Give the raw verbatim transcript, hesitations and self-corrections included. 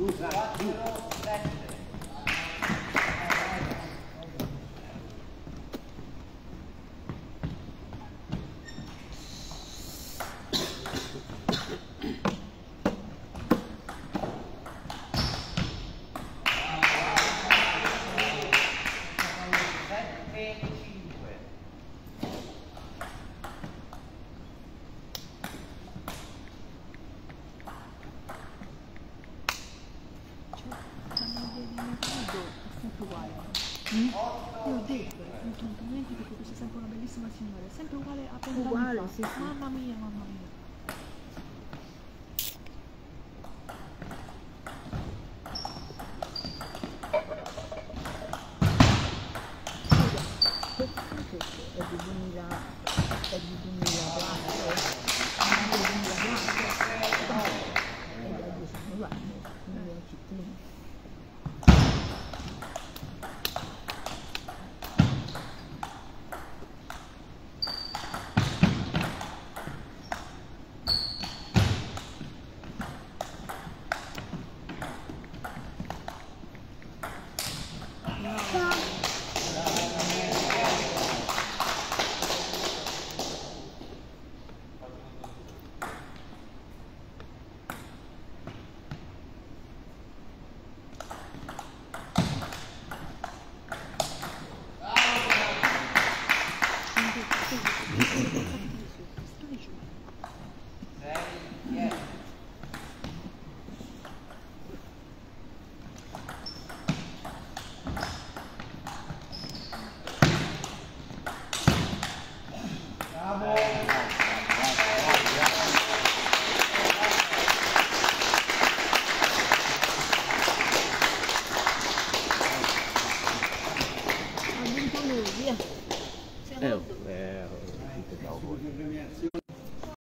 Mm? Io ho detto, non dimentico che questa è sempre una bellissima signora, è sempre uguale a trenta uguale, anni fa. sì, sì. Mamma mia, mamma mia. È di duemila, è di duemilaquattro, è di duemilaquattro, e da dieci anni fa, quindi è un cittadino. Eh, eh, tutto cavolo.